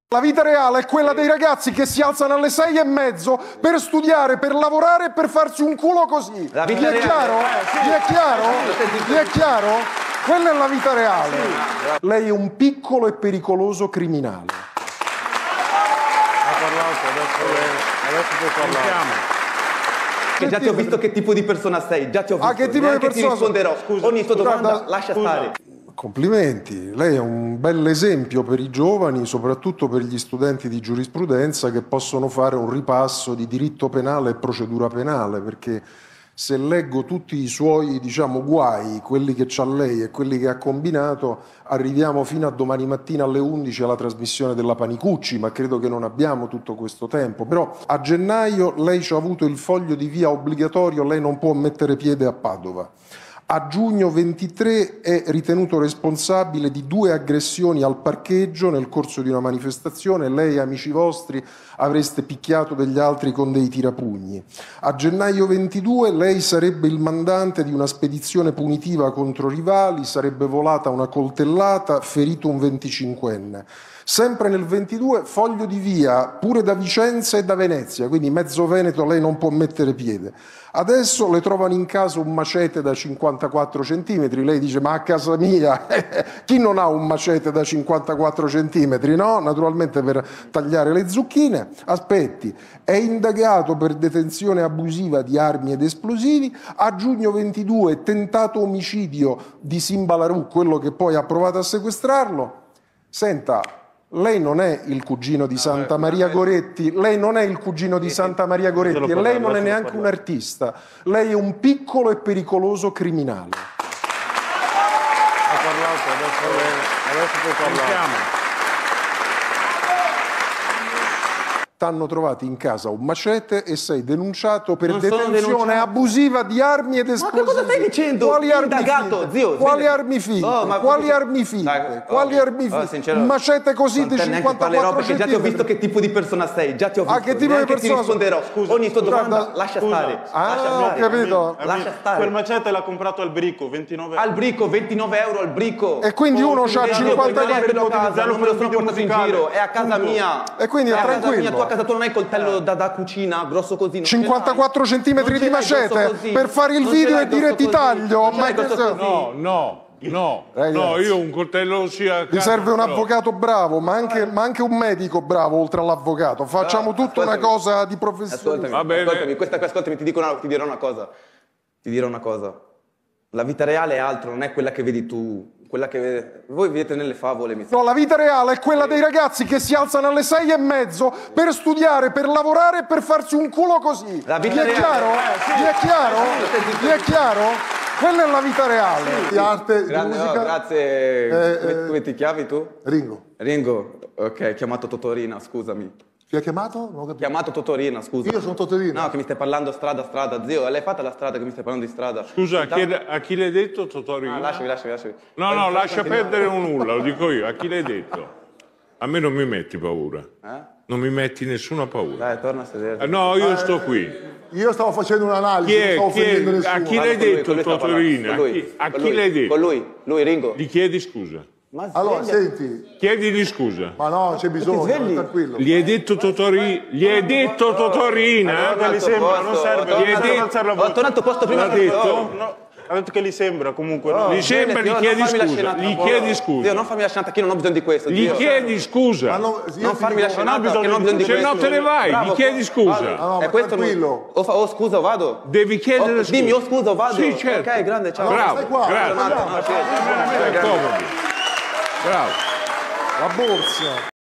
La vita reale è quella dei ragazzi che si alzano alle 6:30 per studiare, per lavorare e per farsi un culo così. La vita reale. Chiaro? Vi è chiaro? Vi è chiaro? Quella è la vita reale. Lei è un piccolo e pericoloso criminale. Ha parlato, adesso può parlare. Che già ti ho visto che tipo di persona sei, già ti ho visto. Che tipo di persona? Ti risponderò. Scusa, ogni tua domanda guarda, lascia stare. Complimenti, lei è un bell'esempio per i giovani, soprattutto per gli studenti di giurisprudenza che possono fare un ripasso di diritto penale e procedura penale, perché se leggo tutti i suoi, diciamo, guai, quelli che c'ha lei e quelli che ha combinato, arriviamo fino a domani mattina alle 11 alla trasmissione della Panicucci, ma credo che non abbiamo tutto questo tempo. Però a gennaio lei ci ha avuto il foglio di via obbligatorio, lei non può mettere piede a Padova. A giugno 23 è ritenuto responsabile di 2 aggressioni al parcheggio nel corso di una manifestazione. Lei e amici vostri avreste picchiato degli altri con dei tirapugni. A gennaio 22 lei sarebbe il mandante di una spedizione punitiva contro rivali, sarebbe volata una coltellata, ferito un 25enne. Sempre nel 22 foglio di via pure da Vicenza e da Venezia, quindi mezzo Veneto lei non può mettere piede. Adesso le trovano in casa un macete da 54 centimetri, lei dice ma a casa mia chi non ha un macete da 54 centimetri, no? Naturalmente per tagliare le zucchine. Aspetti, è indagato per detenzione abusiva di armi ed esplosivi. A giugno 22 tentato omicidio di Simba Larù, quello che poi ha provato a sequestrarlo. Senta, lei non è il cugino di Santa Maria Goretti, lei non è il cugino di Santa Maria Goretti e lei non è neanche un artista, lei è un piccolo e pericoloso criminale. Ha parlato, adesso può parlare. T'hanno trovato in casa un macete e sei denunciato per detenzione abusiva di armi ed esplosivi. Ma che cosa stai dicendo? Quali armi Indagato, finte? zio. Quali armi finte? Quali armi finte? Quali armi finte? Un macete così di 54 centimetri. Già ti ho visto che tipo di persona sei, già ti ho visto. Che tipo di persona? Ti risponderò. ogni tua domanda lascia stare. Ho capito. Lascia stare. Quel macete l'ha comprato al Brico, 29 euro. Al Brico, 29 euro al Brico. E quindi uno c'ha 50 euro. Non me lo sono portato in giro, è a casa mia. E quindi è tranquillo. Tu a casa tua non hai coltello da cucina, grosso così. 54 centimetri di macete per fare il video e dire ti taglio. No, io un coltello sia. Mi serve un avvocato bravo, ma anche un medico bravo oltre all'avvocato. Facciamo tutta una cosa di professione. Ascoltami, ti dirò una cosa. Ti dirò una cosa. La vita reale è altro, non è quella che vedi tu. Quella che voi vedete nelle favole. No, la vita reale è quella dei ragazzi che si alzano alle 6:30 per studiare, per lavorare e per farsi un culo così. La vita reale. Chiaro? Vi è chiaro? Vi è chiaro? Quella è la vita reale. Di arte, di Grande, musica. grazie. Come ti chiami tu? Ringo. Ringo. Ok, chiamato Totorina, scusami. Chi ha chiamato? Non ho capito. Chiamato Totorina, scusa. Io sono Totorina. No, che mi stai parlando strada. Zio, l'hai fatta la strada che mi stai parlando di strada? Scusa, a chi l'hai detto Totorina? Lasciami. No, lascia perdere nulla, lo dico io. A chi l'hai detto? A me non mi metti paura. Non mi metti nessuna paura. Dai, torna a sedere. No, io sto qui. Io stavo facendo un'analisi, non stavo offendendo nessuno. A chi l'hai detto Totorina? A chi l'hai detto? Con lui, Ringo. Gli chiedi scusa. Allora, senti. Chiedili scusa. Ma no, c'è bisogno, tranquillo. Gli hai detto Totorina? Gli hai detto Totorina? Non gli sembra, non serve. Ho tornato posto prima. L'ha detto? Ha detto che gli sembra comunque. No? Gli sembra, gli chiedi scusa. Gli chiedi scusa. Zio, non farmi la scenata, che io non ho bisogno di questo. Gli chiedi scusa. Non farmi la scenata, che non ho bisogno di questo. Se no te ne vai, gli chiedi scusa. No, è questo tranquillo. O scusa o vado? Devi chiedere scusa. Dimmi o scusa o vado. Sì, certo. Ok, grande, ciao. Bravo, grazie. Andiamo. Bravo. La borsa.